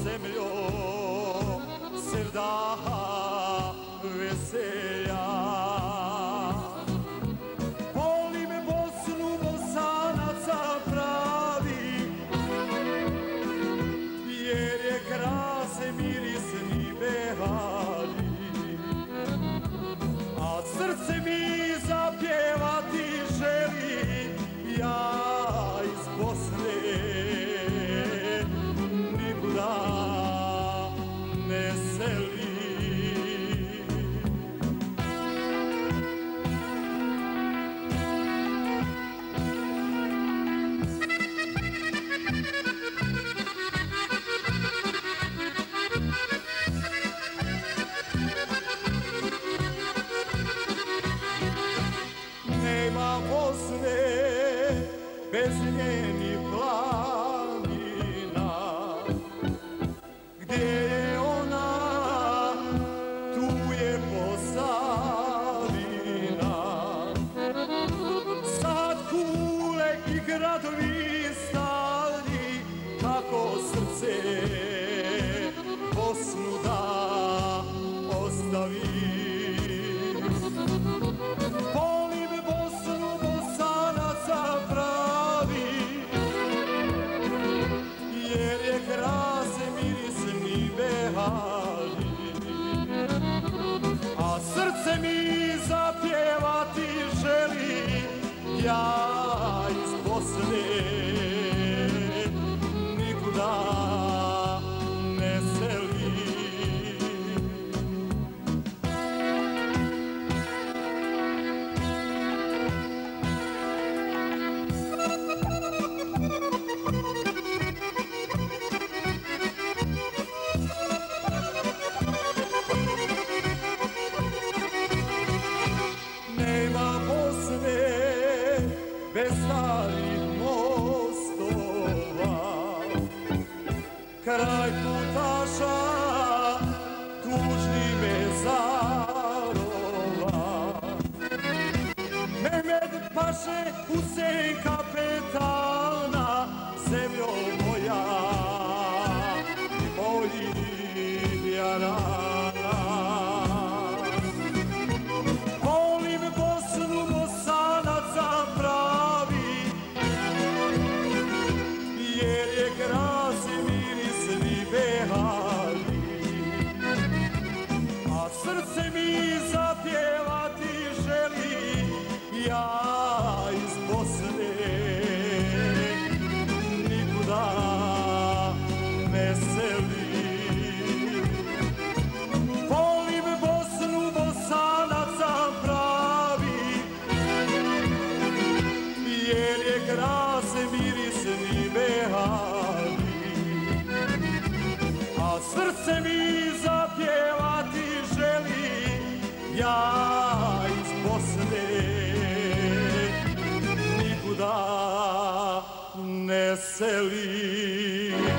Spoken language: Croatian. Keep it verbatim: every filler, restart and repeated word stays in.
zemljo sevdaha veselja. Volim Bosnu, Bosanaca pravi, jer je krase mirisni behali, a srce mi zapjevati želi. Ja iz Bosne nikuda ne selim. Nema Bosne bez njenih planina, gdje je ona, tu je Posavina. Sad kule i gradovi stari, kako srce Bosnu da ostavi. A srce mi zapjevati želi. Ja iz Bosne nikuda ne selim. Bez starih mostova, kraj putaša tužni mezarova. Mehmed Paše, Husein kapetana, zemljo moja, Bolivija rana. Volim Bosnu, Bosanaca pravi, jer je krasi mirisni behali, a srce mi zapjevati želi. Ja iz Bosne nikuda ne selim. Volim Bosnu, Bosanaca pravi, jer je krase mirisni behali, a srce mi zapjevati želi. Ja iz Bosne nikuda ne selim.